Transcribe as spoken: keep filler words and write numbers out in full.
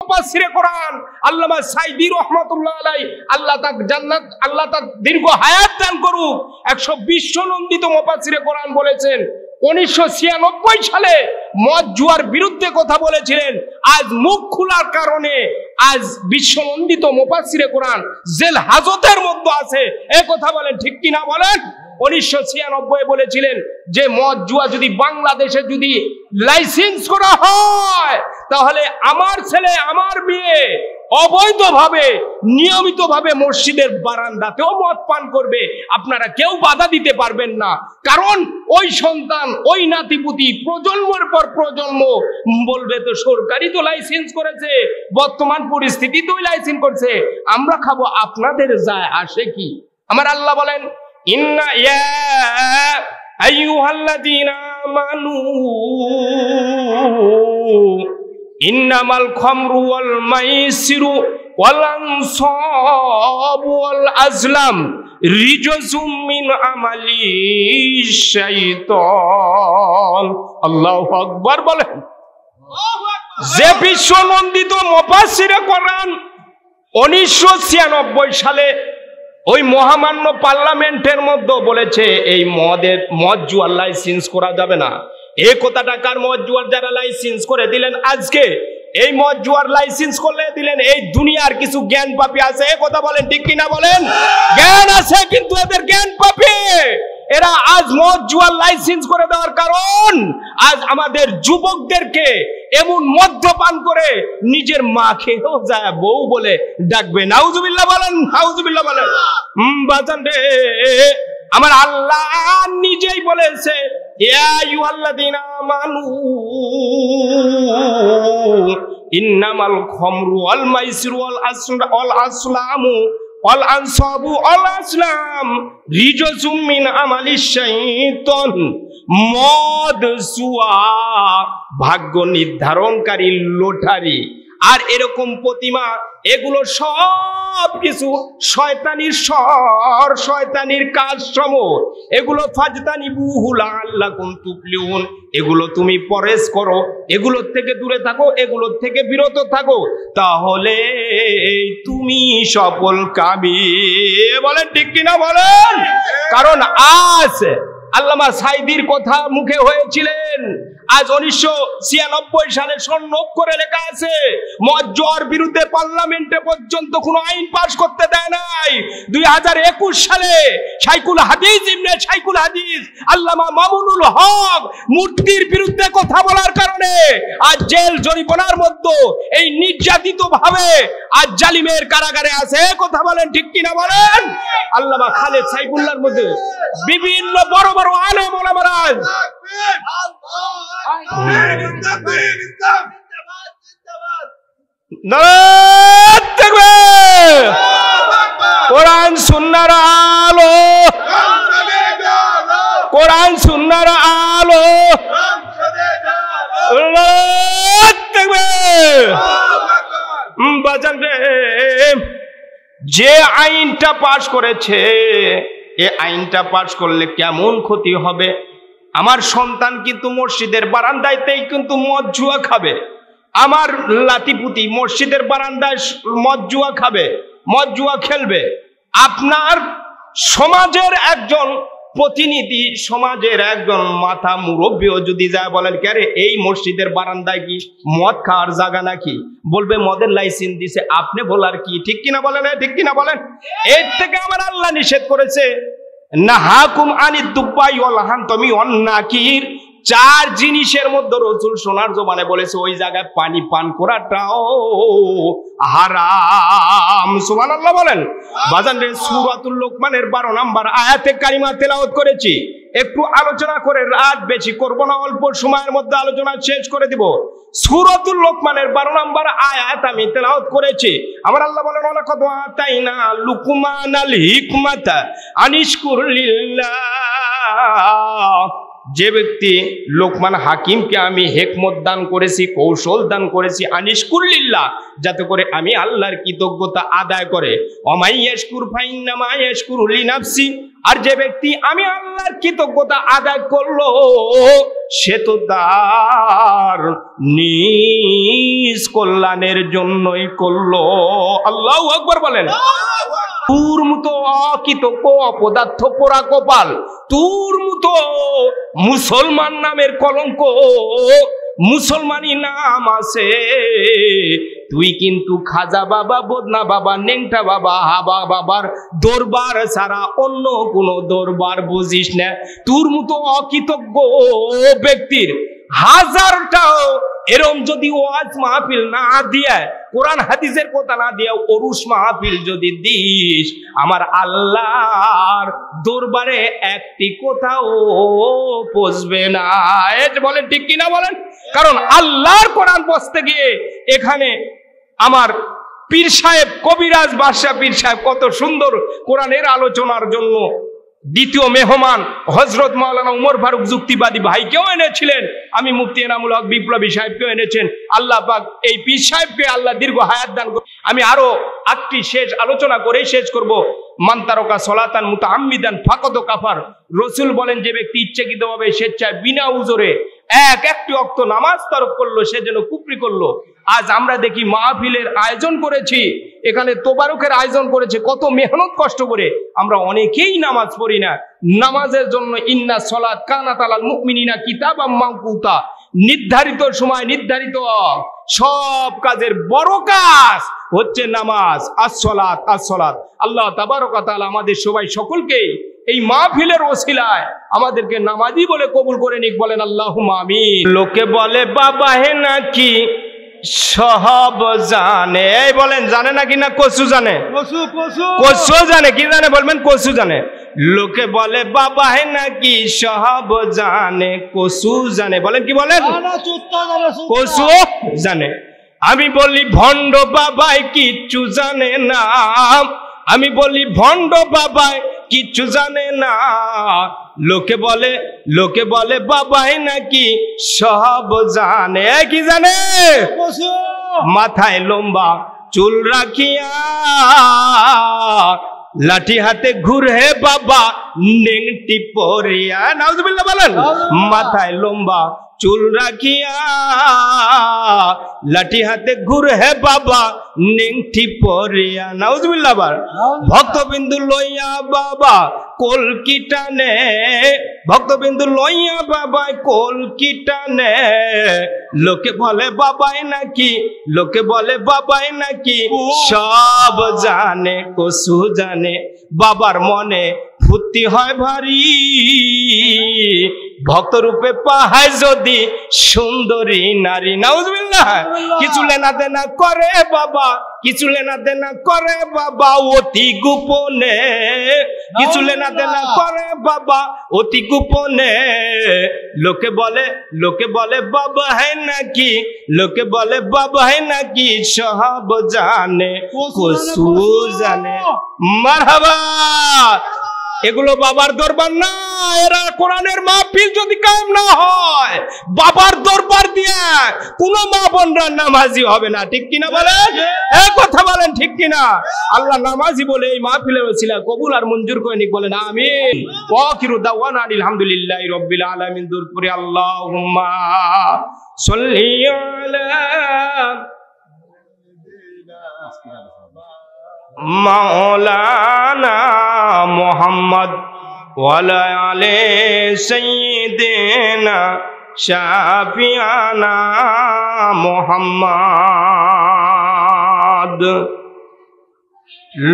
মুফাসসিরে কোরআন আল্লামা সাইদি রাহমাতুল্লাহ আলাইহি, আল্লাহ তাক জান্নাত, আল্লাহ তাক দীর্ঘ হায়াত দান করুক, একশো বিশ নন্দিত মুফাসসিরে কোরআন বলেছেন উনিশশো ছিয়ানব্বই সালে মদ জুয়ার বিরুদ্ধে কথা বলেছিলেন। আজ মুখ খোলার কারণে আজ বিশ্বনন্দিত মুফাসসিরে কোরআন জেল হাজতের মধ্যে আছে। এ কথা বলেন ঠিক কিনা বলেন? উনিশশো ছিয়ানব্বই বলেছিলেন যে মদ জুয়া যদি বাংলাদেশে যদি লাইসেন্স করা হয় তাহলে আমার ছেলে আমার মেয়ে অবৈধভাবে নিয়মিতভাবে মসজিদের বারান্দাতেও মদ পান করবে, আপনারা কেউ বাধা দিতে পারবেন না। কারণ ওই সন্তান ওই নাতিপুতি প্রজন্মের পর প্রজন্ম বলবে তো সরকারই তো লাইসেন্স করেছে, বর্তমান পরিস্থিতি তো লাইসেন্স করছে, আমরা খাবো, আপনাদের যায় আসে কি? আমার আল্লাহ বলেন ইন্না ইয়া আইয়ুহাল্লাযীনা আমানু ইন্নামাল খামরু ওয়াল মাইসিরু ওয়াল আনসাবু ওয়াল আজলাম রিজসুম মিন আমালি শাইতান। আল্লাহু আকবার বলেন। যে বিশ্বনন্দিত মুফাসসিরে কোরআন উনিশশো ছিয়ানব্বই সালে ওই মহামান্য পার্লামেন্টের মধ্যে বলেছে এই মদের মদ জুয়ার লাইসেন্স করা যাবে না, এই কথাটা কার? মদ জুয়ার যারা লাইসেন্স করে দিলেন আজকে, এই মদ জুয়ার লাইসেন্স করলে দিলেন এই দুনিয়ার কিছু জ্ঞান পাপী আছে। এই কথা বলেন ঠিক কিনা বলেন? জ্ঞান আছে কিন্তু এদের জ্ঞান পাপী। এরা আজ মদ জুয়ার লাইসেন্স করে দেওয়ার কারণ আজ আমাদের যুবকদেরকে এমন মদ্যপান করে নিজের মা খেয়েও যায় বউ বলে ডাকবে। নাউজুবিল্লাহ বলেন, নাউজুবিল্লাহ বলেন। হুম বাজান রে, আমার আল্লাহ নিজেই বলেছে ইয়া আইয়ুহাল্লাযীনা আমানু ইন্নামাল খামরু ওয়াল মাইসিরু ওয়াল আসরা ওয়াল আসলামু ওয়াল আনসাবু ওয়াল আসলাম রিজসুম মিন আমালিশ শাইতান। মদ জুয়া ভাগ্য নির্ধারণকারী লটারি আর এরকম প্রতিমা, এগুলো সব কিছু শয়তানির স্বর, শয়তানির কাজ সমূহ। এগুলো ফাজতানিবুহু লাআল্লাকুম তুফলিহুন, এগুলো তুমি পরেজ করো, এগুলোর থেকে দূরে থাকো, এগুলোর থেকে বিরত থাকো, তাহলে তুমি সফল কামি। বলেন ঠিক কিনা বলেন? কারণ আজ আল্লামা সাইদির কথা মুখে হয়েছিলেন, আজ উনিশশো ছিয়ানব্বই সালে স্বর্ণ করে লেখা আছে মদ জুয়ার বিরুদ্ধে পার্লামেন্টে পর্যন্ত কোনো আইন পাস করতে দেয় নাই। দুই হাজার একুশ সালে শাইখুল হাদিস ইবনে শাইখুল হাদিস আল্লামা মামুনুল হক মূর্তির বিরুদ্ধে কথা বলার কারণে আজ জেল জরিমানার মধ্যে এই নির্যাতিত ভাবে আজ জালিমের কারাগারে আছে। কথা বলেন ঠিক কিনা বলেন? আল্লামা খালেদ সাইফুল্লাহর মধ্যে বিভিন্ন বড় বড় আলেম ওলামারা কোরআন সুন্নাহর আলো, কোরআন সুন্নাহর আলো, বাজান রে, যে আইনটা পাশ করেছে এই আইনটা পাশ করলে কেমন ক্ষতি হবে? আমার সন্তান কিন্তু মসজিদের বারান্দাতেই কিন্তু মদ জুয়া খাবে, আমার লাতিপুতি মসজিদের বারান্দায় মদ জুয়া খাবে, মদ জুয়া খেলবে। আপনার সমাজের একজন প্রতিনিধি, সমাজের একজন মাথা মুরব্বীও যদি যায় বলেন কে রে এই মসজিদের বারান্দায় কি মদ খাওয়ার জায়গা নাকি, বলবে মদের লাইসেন্স দিছে, আপনি বলার কি? ঠিক কিনা বলেন? ঠিক কিনা বলেন? এর থেকে আমার আল্লাহ নিষেধ করেছে নাহাকুম আনিদ দুব্বাই ওয়াল হানতামি ওয়ান নাকির। চার জিনিসের মধ্যে রাসূল সোনার জবানে বলেছে ওই জায়গায় পানি পান করাটাও হারাম। সুবহানাল্লাহ বলেন। বাজান রে, সূরাতুল লোকমানের বারো নম্বর আয়াতে কারিমা তেলাওয়াত করেছি, একটু আলোচনা করে রাত বেশি করব না, অল্প সময়ের মধ্যে আলোচনা শেষ করে দিব। সূরাতুল লোকমানের বারো নম্বর আয়াত আমি তেলাওয়াত করেছি। আমার আল্লাহ বলেন ওয়ালাকাদ আতাইনা লুকমানাল হিকমাতা আনিশকুর লিল্লাহ যে ব্যক্তি লোকমান হাকিমকে আমি হেকমত দান করেছি, কৌশল দান করেছি, আনিশকুল্লিল্লাহ, যাতে করে আমি আল্লাহর কৃতজ্ঞতা আদায় করে, অমাই ইয়াশকুর ফাইন্নামা ইয়াশকুরু লিনাফসি, আর যে ব্যক্তি আমি আল্লাহর কৃতজ্ঞতা আদায় করলো সে তো তার নিজ কল্যাণের জন্যই করলো। আল্লাহু আকবার বলেন। তোর মতো অকৃতজ্ঞ অপদার্থ পোড়া কপাল, তোর মতো মুসলমান নামের কলঙ্ক, মুসলমানি নাম আছে, তুই কিন্তু খাজা বাবা, বদনা বাবা, নেংটা বাবা, হাবা বাবার দরবার ছাড়া অন্য কোনো দরবার বুঝিস না। তোর মতো অকৃতজ্ঞ ব্যক্তির হাজারটাও এরম যদি ওয়াজ মাহফিল না দিয়ে, কোরআন হাদিসের কথা না দিয়ে ওরুস মাহফিল যদি দিস, আমার আল্লাহর দরবারে একটি কোথাও পৌঁছবে না। বলেন ঠিক কিনা বলেন? কারণ আল্লাহর কোরআন পড়তে গিয়ে এখানে আমার পীর সাহেব কবিরাজ বাদশাহ পীর সাহেব কত সুন্দর কোরআনের আলোচনার জন্য দ্বিতীয় মেহমান হযরত মাওলানা উমর ফারুক যুক্তিবাদী ভাইকেও এনেছিলেন। আমি মুফতি এনামুল হক বিপ্লবী সাহেবকেও এনেছেন। আল্লাহ পাক এই পীর সাহেবকে আল্লাহ দীর্ঘ হায়াত দান করুন। আমি আরো একটি শেষ আলোচনা করেই শেষ করব। মান তারাকা সলাতান মুতাআম্মিদান ফাকাদ কাফার। রাসূল বলেন, যে ব্যক্তি ইচ্ছাকৃতভাবে স্বেচ্ছায় বিনা উযরে এক একটি ওয়াক্ত নামাজ তরক করলো সে যেন কুফরি করলো। আজ আমরা দেখি মাহফিলের আয়োজন করেছি, এখানে তোবারকের আয়োজন করেছে, কত মেহনত কষ্ট করে, আমরা অনেকেই নামাজ পড়ি না। নামাজের জন্য ইন্না সলাত কানাত আলাল মুমিনিনা কিতাবাম মাওকুতা, নির্ধারিত সময় নির্ধারিত সব কাজের বড় কাজ হচ্ছে নামাজ। আসসালাত আসসালাত। আল্লাহ তাবারক ওয়া তাআলা আমাদের সবাই সকলকেই এই মাহফিলের ওসিলায় আমাদেরকে নামাজি বলে কবুল করে নিক। বলেন আল্লাহুম্মা আমিন। লোকে বলে বাবা হে নাকি সব জানে, বলেন জানে নাকি না কসু জানে? কসু জানে। কি জানে বলবেন? কসু জানে। লোকে বলে বাবা হে নাকি সব জানে, কসু জানে। বলেন কি বলেন? কসু জানে। আমি বলি ভণ্ড বাবাই কিচ্ছু জানে না, আমি বলি ভণ্ড বাবাই কিচ্ছু জানে না। লোকে বলে লোকে বলে বাবাই নাকি সব জানে। কি জানে? মাথায় লম্বা চুল রাখিয়া লাঠি হাতে ঘুরে বাবা নেংটি পরিয়া। নাউজুবিল্লাহ বলেন। মাথায় লম্বা চুল রাখিয়া লাঠি হাতে ঘুরে বাবা নেংটি পরিয়া। নাউজুবিল্লাহ বল। ভক্তবিন্দু লইয়া বাবা কলকি টানে, ভক্তবিন্দু লইয়া বাবা কলকি টানে। লোকে বলে বাবাই নাকি, লোকে বলে বাবাই নাকি সব জানে, কসু জানে। বাবার মনে ফুর্তি হয় ভারী, ভক্তরূপে পাহায় যদি সুন্দরী নারী। নাউজুবিল্লাহ। কিছু লেনা দেনা করে বাবা, কিছু লেনা দেনা করে বাবা অতি গোপনে, কিছু লেনা দেনা করে বাবা অতি গোপনে। লোকে বলে লোকে বলে বাবা है নাকি, লোকে বলে বাবা है নাকি সব জানে, কসু জানে। মারহাবা। এগুলো বাবার দরবার না, এরা কোরআনের মাহফিল যদি কায়েম না হয় বাবার দরবার দিয়ে কোন মা বোনরা নামাজি হবে না। ঠিক কিনা বলেন? এই কথা বলেন ঠিক কিনা? আল্লাহ নামাজি বলে এই মাহফিলের ওসিলা কবুল আর মঞ্জুর করে নিক। বলেন আমিন। ওয়া আখিরু দাওয়ানা আলহামদুলিল্লাহি রাব্বিল আলামিন। দূর করে আল্লাহুম্মা সাল্লি আলা মাওলানা মুহাম্মদ ওয়া আলা আলি সাইয়্যিদিনা শাফিয়ানা মুহাম্মদ।